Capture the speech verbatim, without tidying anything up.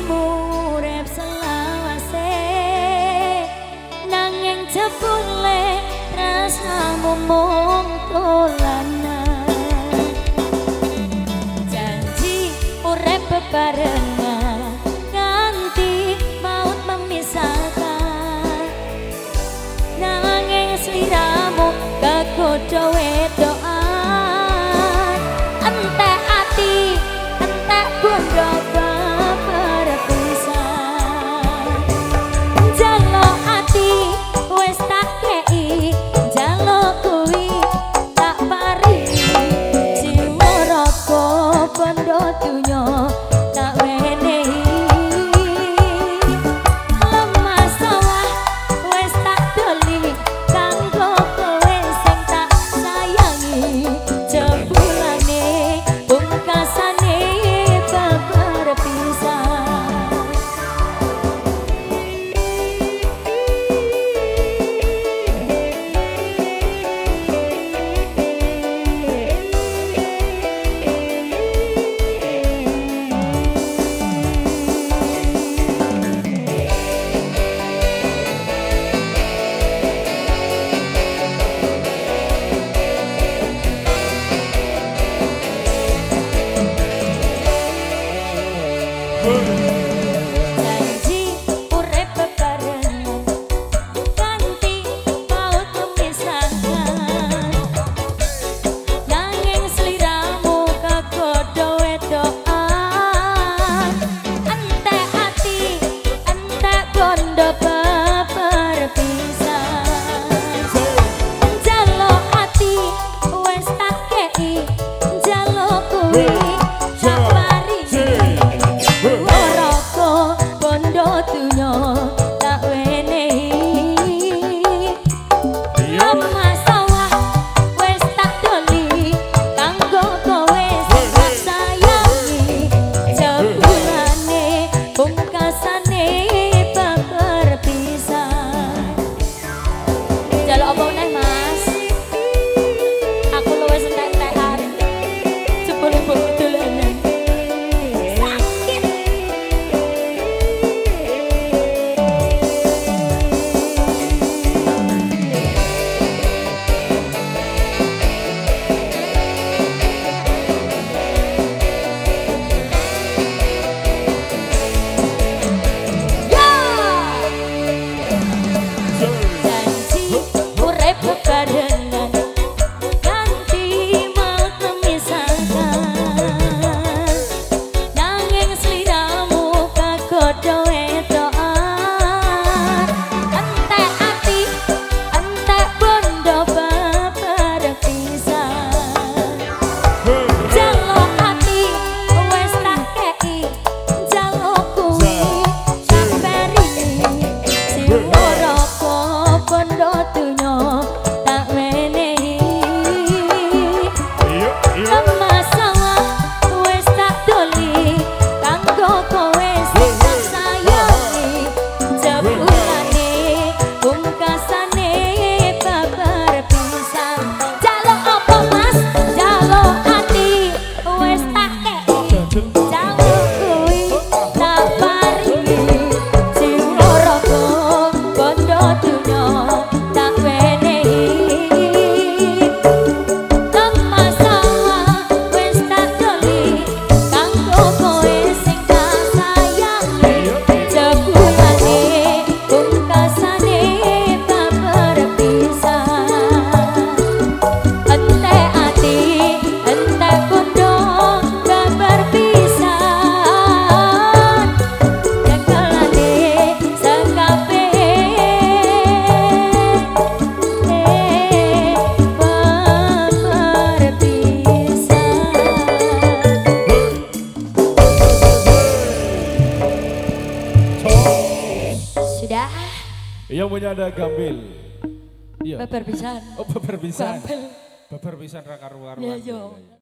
urip selawase nanging jebule rasamu mung dolanan. Janji urip bebarengan nganti maut memisahkan, nanging sliramu kegodha wedokan. Entek ati entek bondo berpisah, jaluk ati wis tak kei, jaluk kuwi tak paringi. Jiwa raga bondo dunya tak wenehi, lemah sawah wis tak doli kanggo kowe sing tak sayangi. Jebulane pungkasane berpisah. Janji urip bebarengan nganti maut memisahkan, nanging sliramu kegodha wedokan. Entek ati entek bondo berpisah, jaluk ati wis tak kei, jaluk kuwi tak paringi. Raga bondo dunya tak wenehi, lemah sawah wis tak doli kanggo kowe sing tak sayangi. Jebulane pungkasane berpisah. Jaluk apa meneh Mas? Aku luwes entek-entekan jebule mbok dolanan. Janji urip bebarengan nganti maut memisahkan, nanging sliramu kegodha wedokan. Entek ati entek bondo berpisah, jaluk ati wis tak kei, jaluk kuwi tak paringi. Jiwa raga bondo dunya tak wenehi, lemah sawah wis tak doli kanggo kowe sing tak sayangi. Jebulane pungkasane berpisah. Jaluk apa Mas? Jaluk ati wis tak kei, jaluk kuwi tak paringi. Jiwa raga bondo dunya tak wenehi, lemah sawah wis tak doli kanggo kowe sing tak sayangi. Jebulane pungkasane berpisah. Entek ati entek bondo berpisah, nyekelane sekabeh berpisah. Sudah Yang punya ada Gambil. Iya. berpisah. Oh, beberpisan. Gampil. Beberpisan ra karu-karuan. Ya yo.